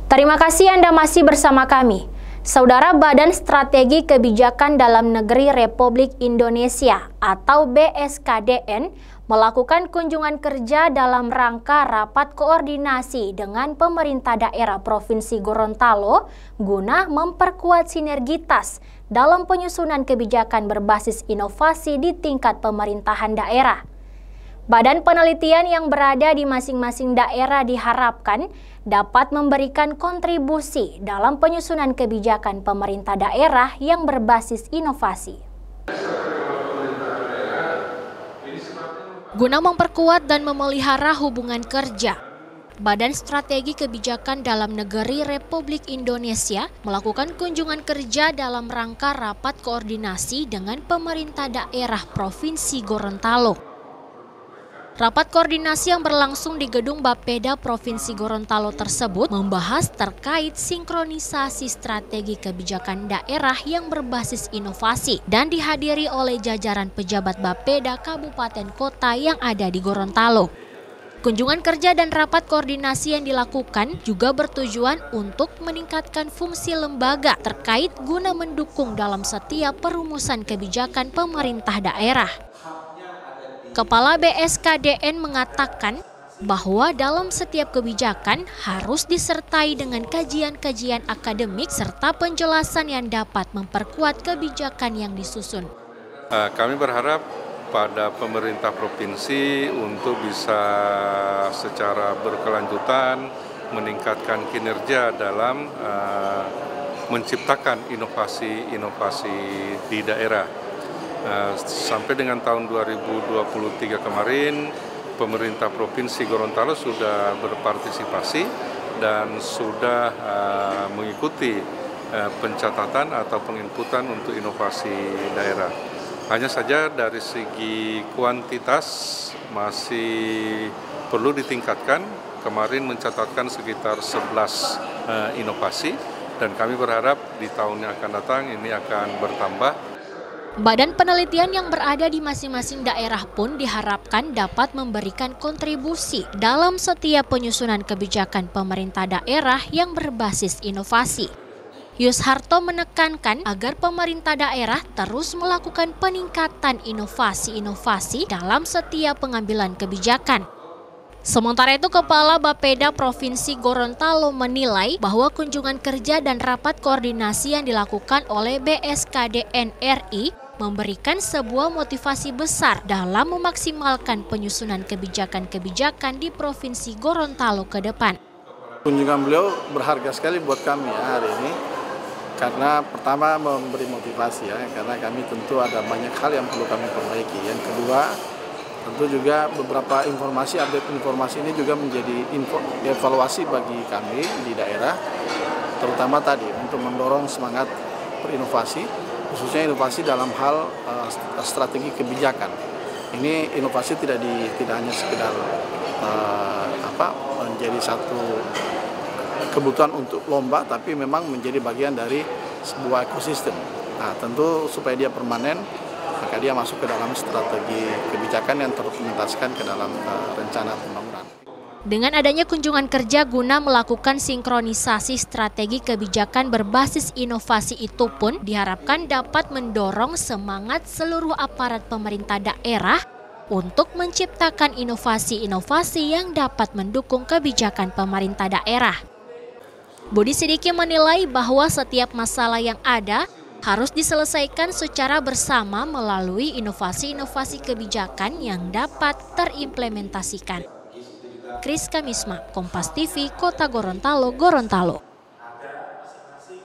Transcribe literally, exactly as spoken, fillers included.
Terima kasih Anda masih bersama kami. Saudara, Badan Strategi Kebijakan Dalam Negeri Republik Indonesia atau B S K D N melakukan kunjungan kerja dalam rangka rapat koordinasi dengan pemerintah daerah Provinsi Gorontalo guna memperkuat sinergitas dalam penyusunan kebijakan berbasis inovasi di tingkat pemerintahan daerah. Badan penelitian yang berada di masing-masing daerah diharapkan dapat memberikan kontribusi dalam penyusunan kebijakan pemerintah daerah yang berbasis inovasi. Guna memperkuat dan memelihara hubungan kerja, Badan Strategi Kebijakan Dalam Negeri Republik Indonesia melakukan kunjungan kerja dalam rangka rapat koordinasi dengan pemerintah daerah Provinsi Gorontalo. Rapat koordinasi yang berlangsung di Gedung Bapeda Provinsi Gorontalo tersebut membahas terkait sinkronisasi strategi kebijakan daerah yang berbasis inovasi dan dihadiri oleh jajaran pejabat Bapeda kabupaten kota yang ada di Gorontalo. Kunjungan kerja dan rapat koordinasi yang dilakukan juga bertujuan untuk meningkatkan fungsi lembaga terkait guna mendukung dalam setiap perumusan kebijakan pemerintah daerah. Kepala B S K D N mengatakan bahwa dalam setiap kebijakan harus disertai dengan kajian-kajian akademik serta penjelasan yang dapat memperkuat kebijakan yang disusun. Kami berharap pada pemerintah provinsi untuk bisa secara berkelanjutan meningkatkan kinerja dalam uh, menciptakan inovasi-inovasi di daerah. Uh, sampai dengan tahun dua ribu dua puluh tiga kemarin, pemerintah Provinsi Gorontalo sudah berpartisipasi dan sudah uh, mengikuti uh, pencatatan atau penginputan untuk inovasi daerah. Hanya saja dari segi kuantitas masih perlu ditingkatkan. Kemarin mencatatkan sekitar sebelas uh, inovasi dan kami berharap di tahun yang akan datang ini akan bertambah. Badan penelitian yang berada di masing-masing daerah pun diharapkan dapat memberikan kontribusi dalam setiap penyusunan kebijakan pemerintah daerah yang berbasis inovasi. Yusharto menekankan agar pemerintah daerah terus melakukan peningkatan inovasi-inovasi dalam setiap pengambilan kebijakan. Sementara itu, Kepala Bapeda Provinsi Gorontalo menilai bahwa kunjungan kerja dan rapat koordinasi yang dilakukan oleh B S K D N R I memberikan sebuah motivasi besar dalam memaksimalkan penyusunan kebijakan-kebijakan di Provinsi Gorontalo ke depan. Kunjungan beliau berharga sekali buat kami ya hari ini, karena pertama memberi motivasi ya, karena kami tentu ada banyak hal yang perlu kami perbaiki. Yang kedua, tentu juga beberapa informasi, update informasi ini juga menjadi info, evaluasi bagi kami di daerah, terutama tadi untuk mendorong semangat berinovasi, khususnya inovasi dalam hal uh, strategi kebijakan. Ini inovasi tidak di tidak hanya sekedar uh, apa menjadi satu kebutuhan untuk lomba, tapi memang menjadi bagian dari sebuah ekosistem. Nah, tentu supaya dia permanen, maka dia masuk ke dalam strategi kebijakan yang terimplementasikan ke dalam uh, rencana pembangunan. Dengan adanya kunjungan kerja guna melakukan sinkronisasi strategi kebijakan berbasis inovasi itu pun diharapkan dapat mendorong semangat seluruh aparat pemerintah daerah untuk menciptakan inovasi-inovasi yang dapat mendukung kebijakan pemerintah daerah. Budi Sidiki menilai bahwa setiap masalah yang ada harus diselesaikan secara bersama melalui inovasi-inovasi kebijakan yang dapat terimplementasikan. Kris Kamisma, Kompas T V, Kota Gorontalo, Gorontalo.